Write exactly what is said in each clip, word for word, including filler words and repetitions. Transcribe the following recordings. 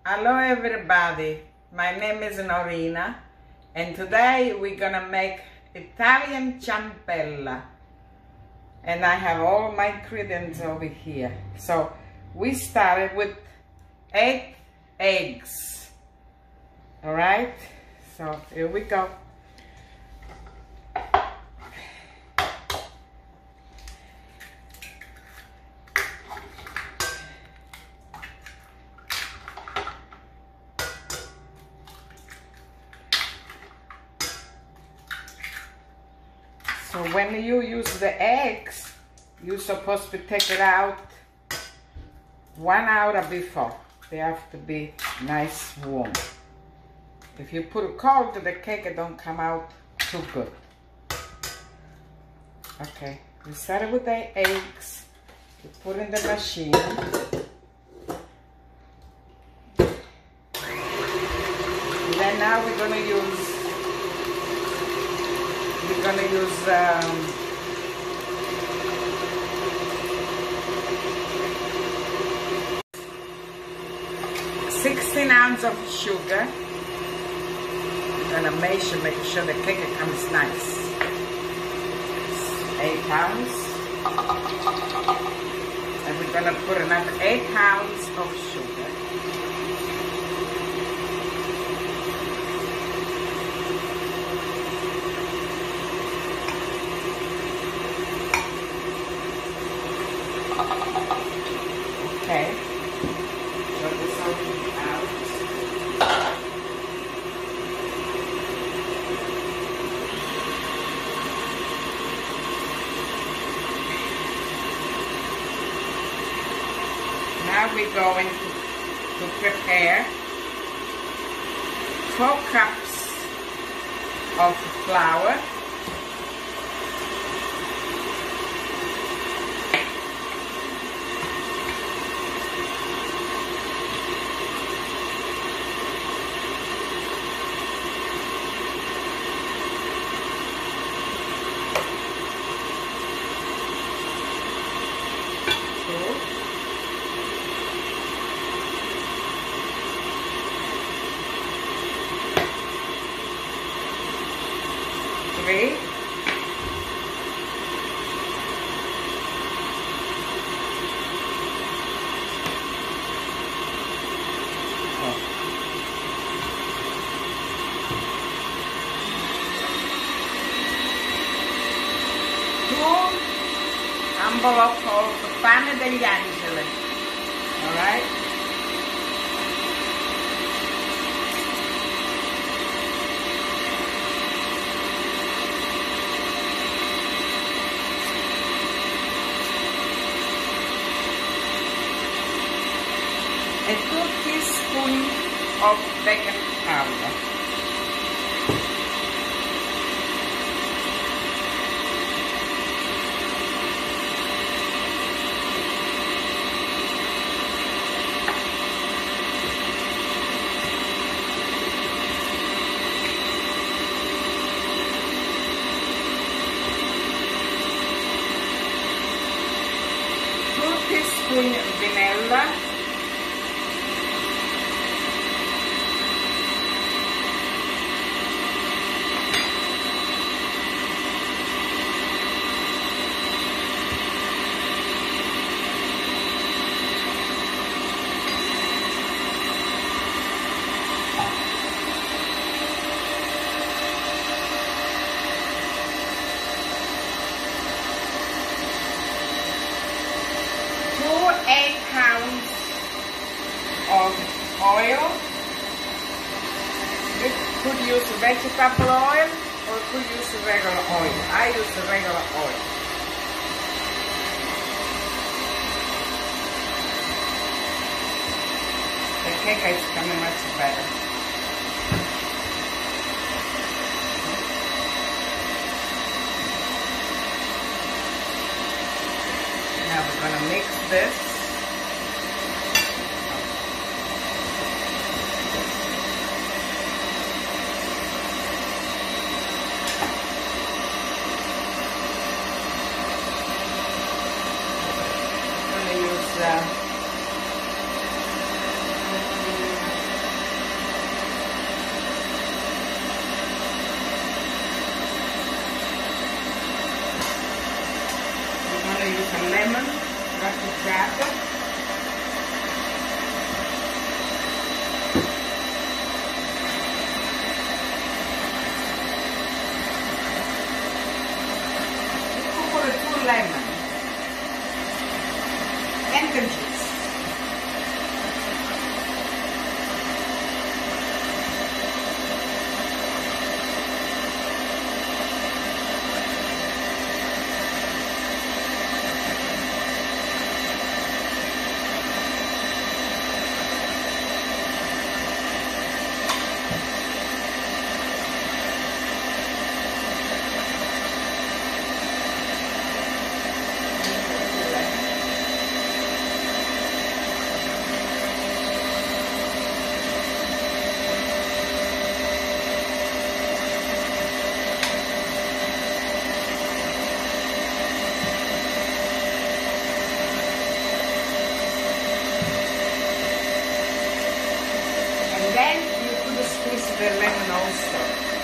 Hello everybody, my name is Norina and today we're gonna make Italian ciambella and I have all my ingredients over here. So we started with eight eggs, alright? So here we go. So when you use the eggs, you're supposed to take it out one hour before. They have to be nice warm. If you put it cold, the cake it don't come out too good. Okay, we started with the eggs. We put in the machine. And then now we're gonna use We're gonna use um, sixteen ounces of sugar. We're gonna measure, make sure the cake comes nice. Eight pounds, and we're gonna put another eight pounds of sugar. Okay, so this all out. Now we're going to, to prepare four cups of flour. Three, four. Two envelope of pane degli angeli, all right? And two teaspoons of baking powder. Two teaspoons vanilla. Eight pounds of oil. You could use vegetable oil or could use regular oil. I use regular oil. The cake is coming much better. Now we're gonna mix this. I'm gonna use uh, then you could squeeze the lemon also.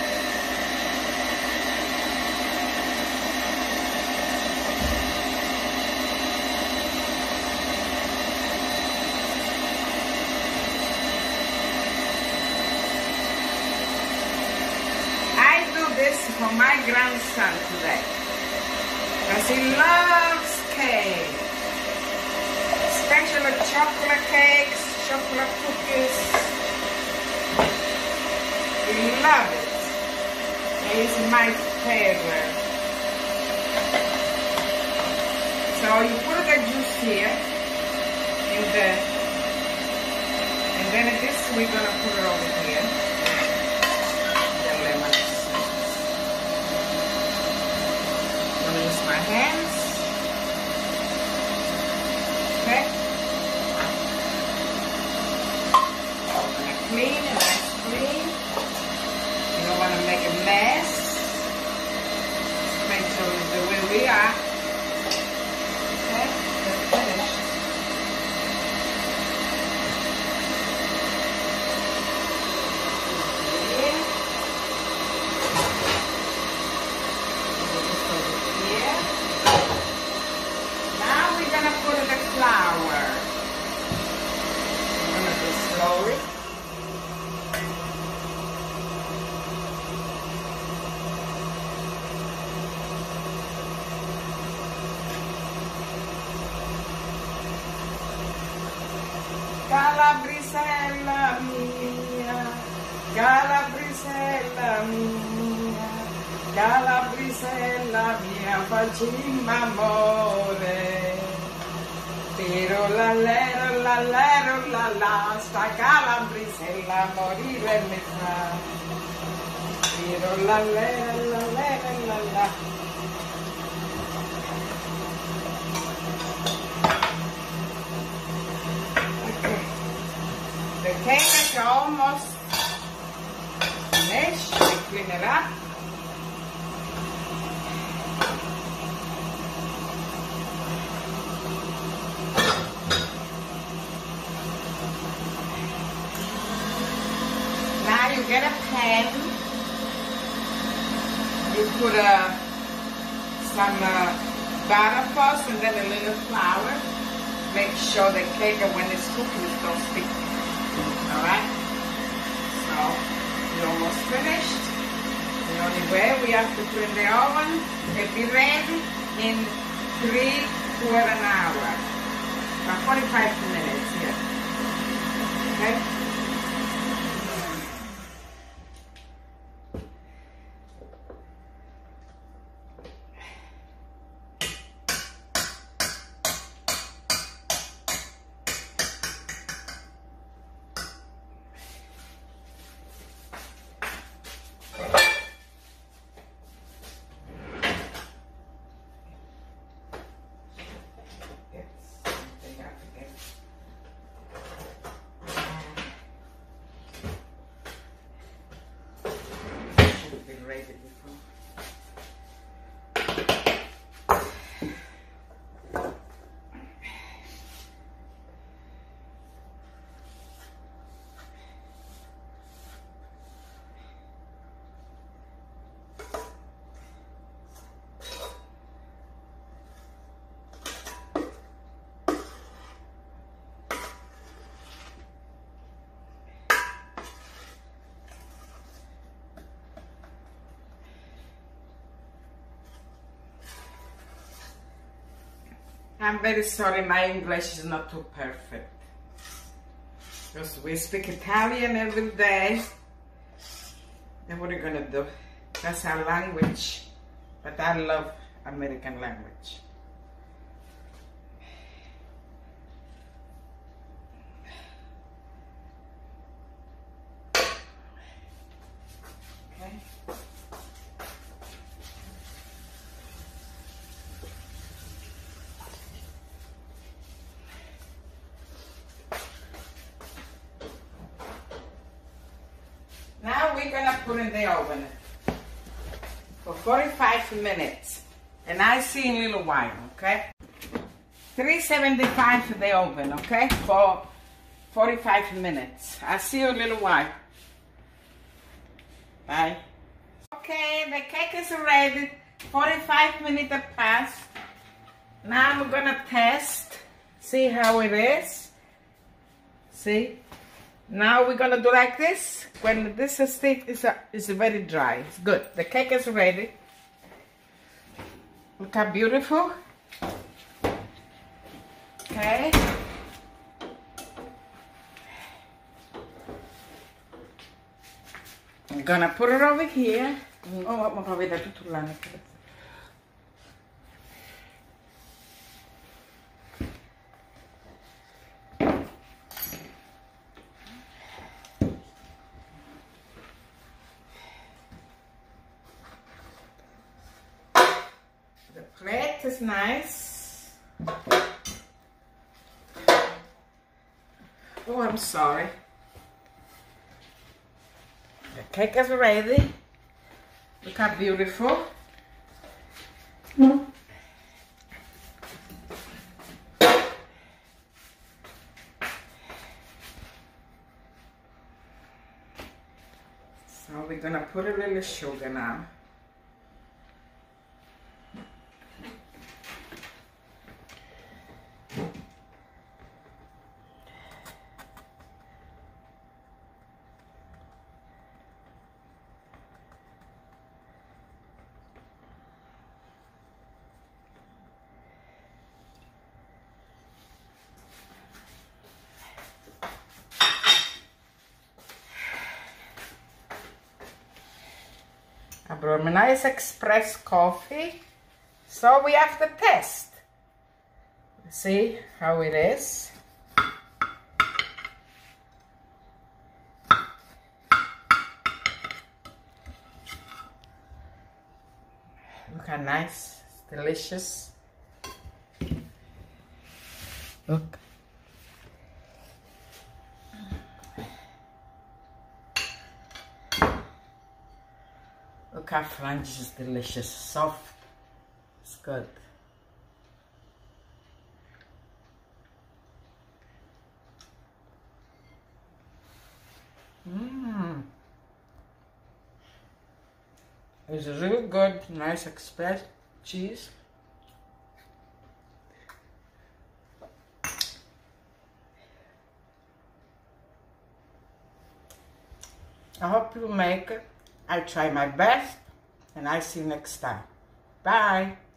I do this for my grandson today, because he loves cake, especially chocolate cakes, chocolate cookies. He loves it. It's my favorite. So you put the juice here, in the, and then this we're gonna put it over here. The lemon. I'm gonna use my hands. Okay. I'm gonna clean and nice clean. You don't want to make a mess. Make sure it's the way we are. Okay, that's finished. Here. Here. Now we're gonna put the flour. I'm gonna do slowly. Calabrisella mia, Calabrisella mia, Calabrisella mia, facciamo amore. Tiro la lero la lero la la, sta Calabrisella morire mi fa. Tiro la lero la lero la la. The cake is almost finished. I clean it up. Now you get a pan. You put uh, some uh, butter first and then a little flour. Make sure the cake when it's cooking don't stick. Alright, so we're almost finished. The only way we have to put in the oven and be ready in three quarter an hour. About forty-five minutes here. Okay? I'm very sorry, my English is not too perfect. Because we speak Italian every day. Then what are you gonna do? That's our language. But I love American language. Okay. Now we're gonna put in the oven for forty-five minutes, and I see in a little while, okay? three seventy-five for the oven, okay? For forty-five minutes. I'll see you in a little while. Bye. Okay, the cake is ready. forty-five minutes have passed. Now I'm gonna test. See how it is. See? Now we're gonna do like this. When this is thick, it's, a, it's very dry. It's good. The cake is ready. Look how beautiful. Okay. I'm gonna put it over here. Oh, vamos a ver tutto l'anno. The plate is nice. Oh, I'm sorry. The cake is ready. Look how beautiful. Mm. So we're gonna put a little sugar now. I brought me nice express coffee, so we have to test. See how it is. Look how nice, it's delicious. Look. Look how French is delicious, soft, it's good. Mmm. It's really good, nice express cheese. I hope you make it. I try my best, and I see you next time. Bye.